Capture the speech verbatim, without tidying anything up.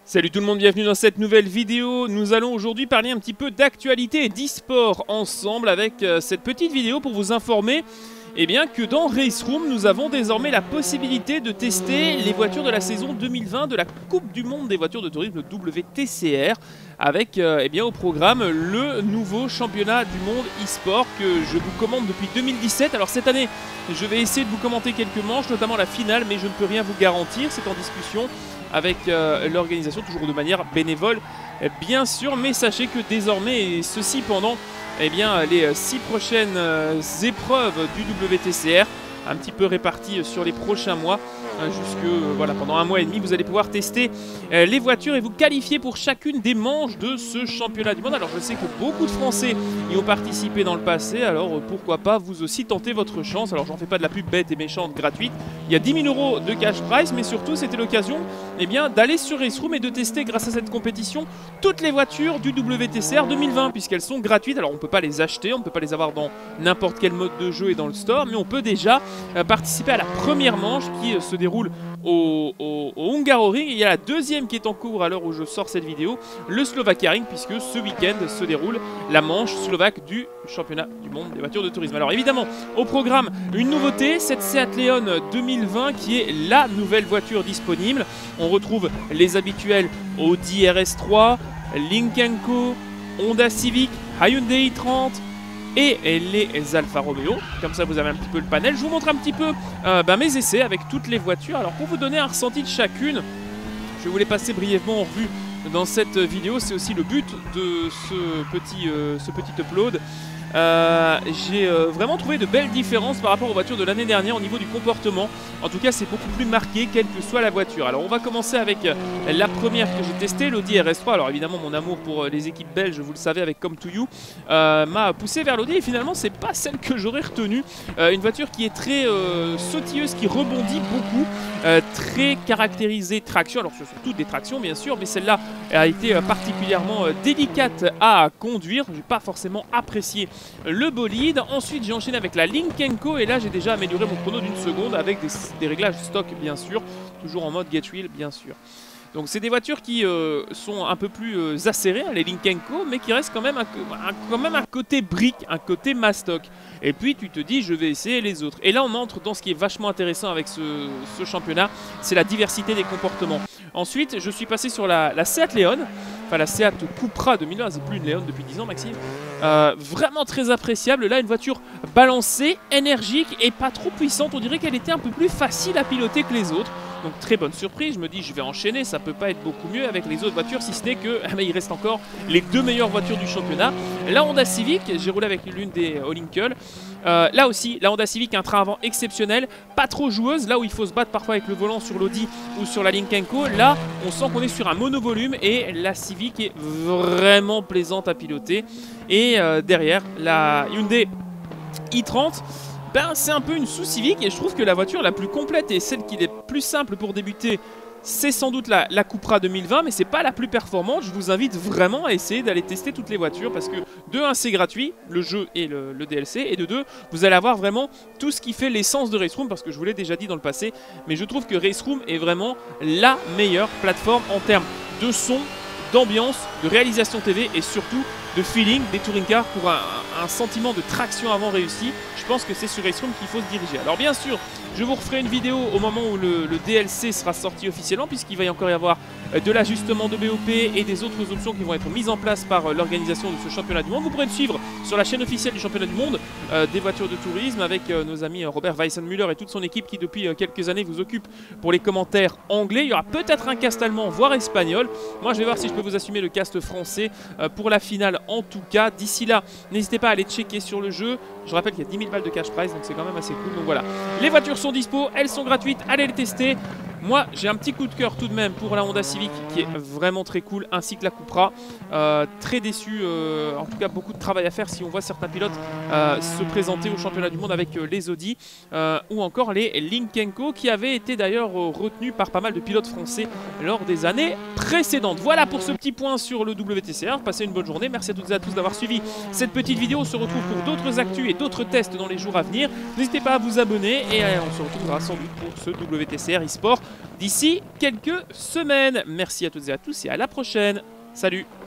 Salut tout le monde, bienvenue dans cette nouvelle vidéo. Nous allons aujourd'hui parler un petit peu d'actualité et d'e-sport ensemble avec euh, cette petite vidéo pour vous informer eh bien, que dans Race Room, nous avons désormais la possibilité de tester les voitures de la saison deux mille vingt de la Coupe du Monde des voitures de tourisme, le W T C R, avec euh, eh bien, au programme le nouveau championnat du monde e-sport que je vous commande depuis deux mille dix-sept. Alors cette année, je vais essayer de vous commenter quelques manches, notamment la finale, mais je ne peux rien vous garantir, c'est en discussion avec euh, l'organisation, toujours de manière bénévole bien sûr, mais sachez que désormais, et ceci pendant eh bien, les six prochaines euh, épreuves du W T C R, un petit peu réparties sur les prochains mois, hein, jusque euh, voilà, pendant un mois et demi, vous allez pouvoir tester euh, les voitures et vous qualifier pour chacune des manches de ce championnat du monde. Alors je sais que beaucoup de Français y ont participé dans le passé, alors euh, pourquoi pas vous aussi tenter votre chance. Alors j'en fais pas de la pub bête et méchante gratuite, il y a dix mille euros de cash prize, mais surtout c'était l'occasion eh bien, d'aller sur Race Room et de tester grâce à cette compétition toutes les voitures du W T C R deux mille vingt, puisqu'elles sont gratuites. Alors on ne peut pas les acheter, on ne peut pas les avoir dans n'importe quel mode de jeu et dans le store, mais on peut déjà euh, participer à la première manche qui euh, se déroule au, au, au Hungaroring. Il y a la deuxième qui est en cours à l'heure où je sors cette vidéo, le Slovakiaring, puisque ce week-end se déroule la manche slovaque du championnat du monde des voitures de tourisme. Alors évidemment, au programme, une nouveauté, cette Seat Leon deux mille vingt qui est la nouvelle voiture disponible. On retrouve les habituels Audi R S trois, Lynk and Co, Honda Civic, Hyundai i trente et les Alfa Romeo. Comme ça vous avez un petit peu le panel. Je vous montre un petit peu euh, bah, mes essais avec toutes les voitures. Alors pour vous donner un ressenti de chacune, je vais vous les passer brièvement en revue dans cette vidéo. C'est aussi le but de ce petit, euh, ce petit upload. Euh, j'ai euh, vraiment trouvé de belles différences par rapport aux voitures de l'année dernière au niveau du comportement. En tout cas c'est beaucoup plus marqué quelle que soit la voiture. Alors on va commencer avec euh, la première que j'ai testée, l'Audi R S trois. Alors évidemment mon amour pour euh, les équipes belges, vous le savez, avec Come To You euh, m'a poussé vers l'Audi, et finalement c'est pas celle que j'aurais retenue. euh, Une voiture qui est très euh, sautilleuse, qui rebondit beaucoup, euh, très caractérisée traction. Alors ce sont toutes des tractions bien sûr, mais celle-là a été euh, particulièrement euh, délicate à conduire. J'ai pas forcément apprécié le bolide. Ensuite j'ai enchaîné avec la Lynk and Co, et là j'ai déjà amélioré mon chrono d'une seconde avec des, des réglages stock bien sûr, toujours en mode get wheel bien sûr. Donc c'est des voitures qui euh, sont un peu plus euh, acérées, hein, les Lynk and Co, mais qui restent quand même un, un, quand même un côté brique, un côté mastoc. Et puis tu te dis je vais essayer les autres. Et là on entre dans ce qui est vachement intéressant avec ce, ce championnat, c'est la diversité des comportements. Ensuite je suis passé sur la, la Seat Leon, enfin la Seat Cupra deux mille vingt, c'est plus une Leon depuis dix ans Maxime. Euh, vraiment très appréciable. Là une voiture balancée, énergique et pas trop puissante. On dirait qu'elle était un peu plus facile à piloter que les autres. Donc très bonne surprise, je me dis je vais enchaîner, ça peut pas être beaucoup mieux avec les autres voitures, si ce n'est que eh bien, il reste encore les deux meilleures voitures du championnat. La Honda Civic, j'ai roulé avec l'une des Olinkel. Euh, là aussi, la Honda Civic, un train avant exceptionnel, pas trop joueuse, là où il faut se battre parfois avec le volant sur l'Audi ou sur la Lynk and Co. Là, on sent qu'on est sur un monovolume et la Civic est vraiment plaisante à piloter. Et euh, derrière, la Hyundai i trente, ben, c'est un peu une sous-Civic, et je trouve que la voiture la plus complète et celle qui est plus simple pour débuter, c'est sans doute la, la Cupra deux mille vingt, mais c'est pas la plus performante. Je vous invite vraiment à essayer d'aller tester toutes les voitures, parce que de un c'est gratuit, le jeu et le, le D L C, et de deux vous allez avoir vraiment tout ce qui fait l'essence de Race Room, parce que je vous l'ai déjà dit dans le passé, mais je trouve que Race Room est vraiment la meilleure plateforme en termes de son, d'ambiance, de réalisation T V et surtout de feeling des touring cars pour un, un sentiment de traction avant réussi. Je pense que c'est sur Race Room qu'il faut se diriger. Alors bien sûr, je vous referai une vidéo au moment où le, le D L C sera sorti officiellement, puisqu'il va y encore y avoir de l'ajustement de B O P et des autres options qui vont être mises en place par l'organisation de ce championnat du monde. Vous pourrez le suivre sur la chaîne officielle du championnat du monde euh, des voitures de tourisme, avec euh, nos amis euh, Robert Weissenmüller et toute son équipe qui depuis euh, quelques années vous occupe pour les commentaires anglais. Il y aura peut-être un cast allemand, voire espagnol. Moi je vais voir si je peux vous assumer le cast français euh, pour la finale en tout cas. D'ici là, n'hésitez pas à aller checker sur le jeu. Je rappelle qu'il y a dix mille balles de cash prize, donc c'est quand même assez cool. Donc voilà, les voitures sont dispo, elles sont gratuites, allez les tester. Moi j'ai un petit coup de cœur tout de même pour la Honda Civic qui est vraiment très cool, ainsi que la Cupra. euh, Très déçu, euh, en tout cas beaucoup de travail à faire si on voit certains pilotes euh, se présenter au championnat du monde avec euh, les Audi euh, ou encore les Lynk and Co, qui avaient été d'ailleurs euh, retenus par pas mal de pilotes français lors des années précédentes. Voilà pour ce petit point sur le W T C R. Passez une bonne journée, merci à toutes et à tous d'avoir suivi cette petite vidéo. On se retrouve pour d'autres actus et d'autres tests dans les jours à venir. N'hésitez pas à vous abonner et euh, on se retrouvera sans doute pour ce W T C R eSport d'ici quelques semaines. Merci à toutes et à tous et à la prochaine. Salut!